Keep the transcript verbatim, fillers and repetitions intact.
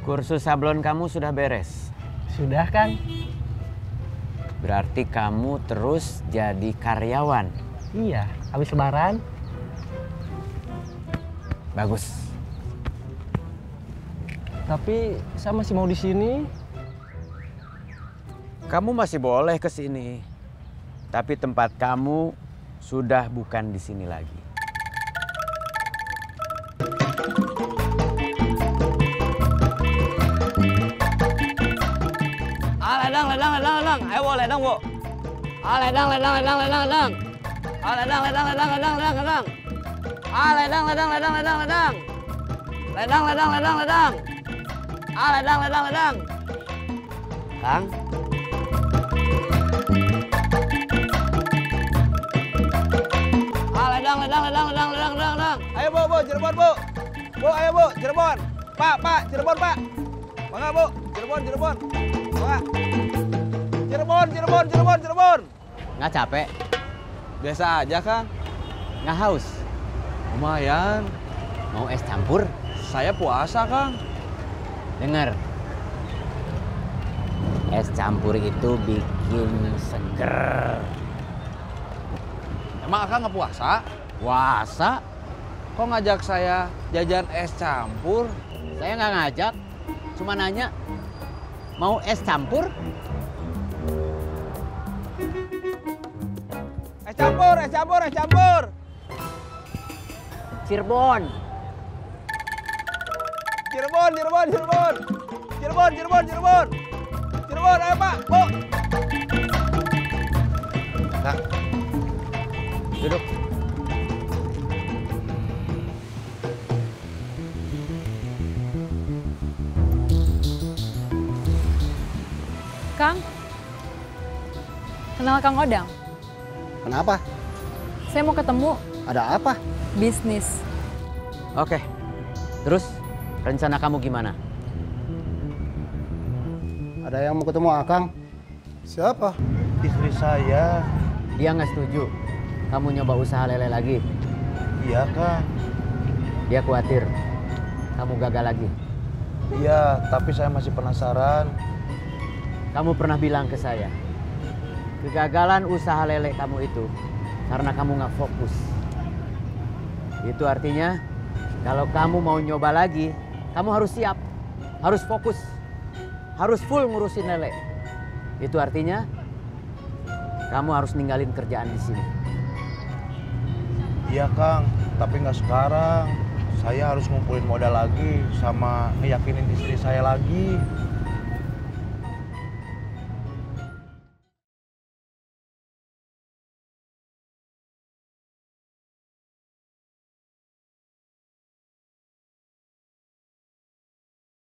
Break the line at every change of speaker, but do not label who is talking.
Kursus sablon kamu sudah beres?
Sudah, Kang.
Berarti kamu terus jadi karyawan?
Iya, habis lebaran.
Bagus.
Tapi saya masih mau di sini.
Kamu masih boleh ke sini. Tapi tempat kamu sudah bukan di sini lagi.
Ah, ledang, ledang, ledang, ledang. Ayo, Bu, ledang, Bu. Ah, ledang, ledang, ledang, ledang, ledang. Ah, ledang, ledang, ledang, ledang, ledang, ledang. Ah, ledang, ledang, ledang, ledang, ledang. Ledang, ledang, ledang, ledang. Ah, ledang, ledang, ledang. Kang. Ah, ledang, ledang, ledang, ledang, ledang, ledang, ledang.
Ayo Bu, Bu, Cirebon Bu. Bu, ayo Bu, Cirebon. Pak, Pak, Cirebon Pak. Bangga Bu, Cirebon, Cirebon. Bangga. Cirebon, Cirebon, Cirebon, Cirebon.
Nggak capek?
Biasa aja Kang.
Nggak haus?
Lumayan.
Mau es campur?
Saya puasa Kang.
Dengar. Es campur itu bikin seger.
Emang Akang nggak puasa?
Puasa?
Kok ngajak saya jajan es campur?
Saya nggak ngajak. Cuma nanya. Mau es campur?
Es campur, es campur, es campur.
Cirebon.
Cirebon, Cirebon, Cirebon. Cirebon, Cirebon, Cirebon. Cirebon, ayo Pak, Bu.
Kang. Duduk.
Kang, kenal Kang Odang?
Kenapa?
Saya mau ketemu.
Ada apa?
Bisnis.
Oke. Terus rencana kamu gimana?
Ada yang mau ketemu Akang?
Siapa?
Istri saya.
Dia nggak setuju. Kamu nyoba usaha lele lagi.
Iya, Kang.
Dia khawatir kamu gagal lagi.
Iya, tapi saya masih penasaran.
Kamu pernah bilang ke saya, kegagalan usaha lele kamu itu karena kamu nggak fokus. Itu artinya kalau kamu mau nyoba lagi, kamu harus siap, harus fokus, harus full ngurusin lele. Itu artinya kamu harus ninggalin kerjaan di sini.
Iya, Kang. Tapi nggak sekarang. Saya harus ngumpulin modal lagi sama ngeyakinin istri saya lagi.